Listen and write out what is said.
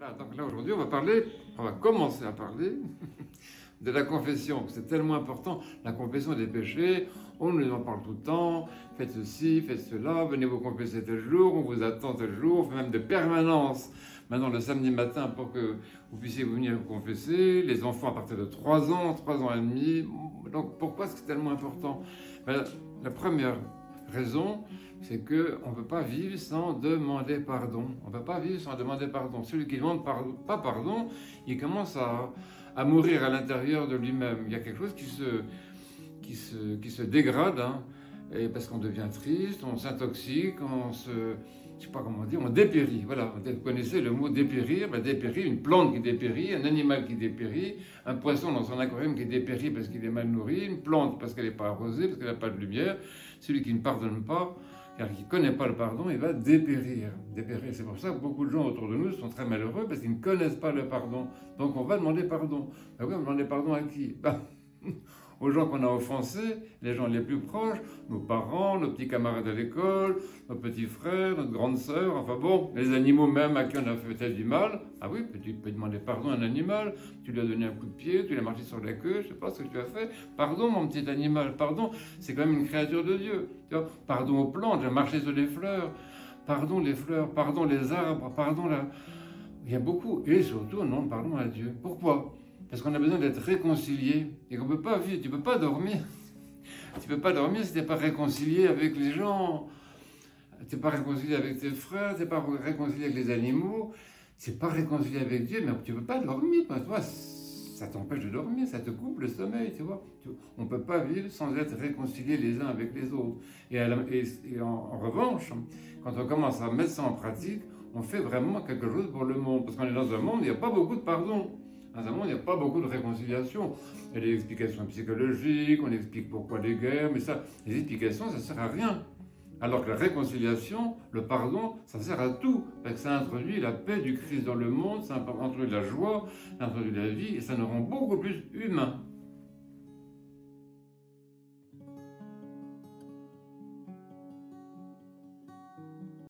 Voilà, donc là aujourd'hui on va commencer à parler de la confession. C'est tellement important, la confession des péchés, on nous en parle tout le temps, faites ceci, faites cela, venez vous confesser tel jour, on vous attend tel jour, on fait même de permanence. Maintenant le samedi matin pour que vous puissiez venir vous confesser, les enfants à partir de 3 ans, 3 ans et demi. Donc pourquoi c'est tellement important? La première raison, c'est qu'on ne peut pas vivre sans demander pardon. On ne peut pas vivre sans demander pardon. Celui qui ne demande pas pardon, il commence à mourir à l'intérieur de lui-même. Il y a quelque chose qui se dégrade, hein, et parce qu'on devient triste, on s'intoxique, je sais pas comment dire, on dépérit. Voilà, vous connaissez le mot dépérir. Dépérir, une plante qui dépérit, un animal qui dépérit, un poisson dans son aquarium qui dépérit parce qu'il est mal nourri, une plante parce qu'elle n'est pas arrosée, parce qu'elle n'a pas de lumière. Celui qui ne pardonne pas, car qui ne connaît pas le pardon, il va dépérir. C'est pour ça que beaucoup de gens autour de nous sont très malheureux, parce qu'ils ne connaissent pas le pardon. Donc on va demander pardon. Ben oui, on va demander pardon à qui? Aux gens qu'on a offensés, les gens les plus proches, nos parents, nos petits camarades à l'école, nos petits frères, notre grande sœur, enfin bon, les animaux même à qui on a fait peut-être du mal. Ah oui, tu peux demander pardon à un animal, tu lui as donné un coup de pied, tu l'as marché sur la queue, je sais pas ce que tu as fait. Pardon mon petit animal, pardon, c'est quand même une créature de Dieu. Tu vois, pardon aux plantes, j'ai marché sur les fleurs, pardon les fleurs, pardon les arbres, pardon la... Il y a beaucoup, et surtout, non, pardon à Dieu. Pourquoi? Parce qu'on a besoin d'être réconcilié et qu'on ne peut pas vivre, tu ne peux pas dormir. Tu ne peux pas dormir si tu n'es pas réconcilié avec les gens. Tu n'es pas réconcilié avec tes frères, tu n'es pas réconcilié avec les animaux, tu n'es pas réconcilié avec Dieu, mais tu ne peux pas dormir. Toi, ça t'empêche de dormir, ça te coupe le sommeil, tu vois. On ne peut pas vivre sans être réconciliés les uns avec les autres. Et en revanche, quand on commence à mettre ça en pratique, on fait vraiment quelque chose pour le monde. Parce qu'on est dans un monde où il n'y a pas beaucoup de pardon. Dans un monde, il n'y a pas beaucoup de réconciliation. Il y a des explications psychologiques, on explique pourquoi les guerres, mais ça, les explications, ça ne sert à rien. Alors que la réconciliation, le pardon, ça sert à tout. Parce que ça introduit la paix du Christ dans le monde, ça introduit la joie, ça introduit la vie, et ça nous rend beaucoup plus humains.